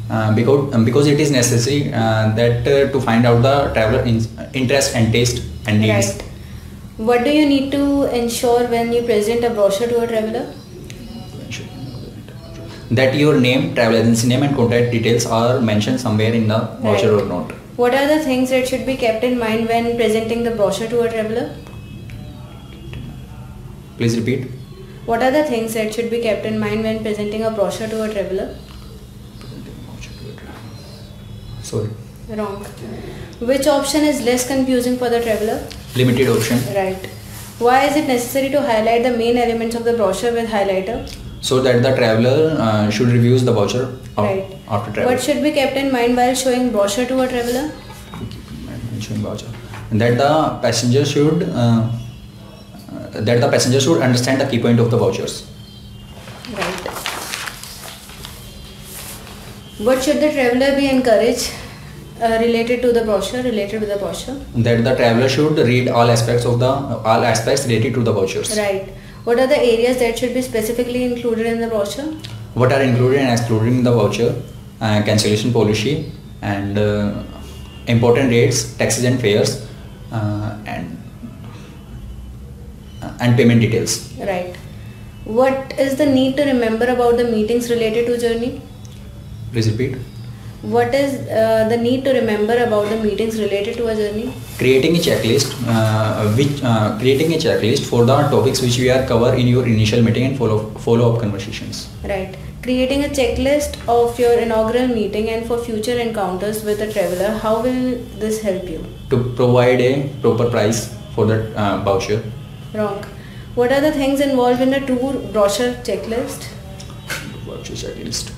because it is necessary that to find out the traveler interest and taste and needs. Right. What do you need to ensure when you present a brochure to a traveler? That your name, travel agency name and contact details are mentioned somewhere in the voucher Right. or not. What are the things that should be kept in mind when presenting the brochure to a traveler? Please repeat. What are the things that should be kept in mind when presenting a brochure to a traveler? Sorry. Wrong. Which option is less confusing for the traveler? Limited option. Right. Why is it necessary to highlight the main elements of the brochure with highlighter? So that the traveler should review the voucher Right. after travel. What should be kept in mind while showing brochure to a traveler? Showing voucher. That the passenger should understand the key point of the vouchers. Right. What should the traveler be encouraged related to the brochure? That the traveler should read all aspects related to the vouchers. Right. What are the areas that should be specifically included in the brochure? What are included and excluded in the voucher? Cancellation policy and important rates, taxes and fares, and payment details. Right. What is the need to remember about the meetings related to journey? Please repeat. What is the need to remember about the meetings related to a journey? Creating a checklist, for the topics which we are cover in your initial meeting and follow up conversations. Right. Creating a checklist of your inaugural meeting and for future encounters with a traveler. How will this help you? To provide a proper price for the voucher. Wrong. What are the things involved in the tour brochure checklist? Voucher checklist.